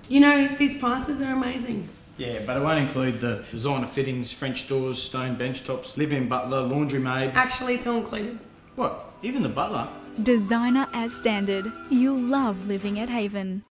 You know, these prices are amazing. Yeah, but it won't include the designer fittings, French doors, stone bench tops, live-in butler, laundry maid. Actually, it's all included. What? Even the butler? Designer as standard. You'll love living at Haven.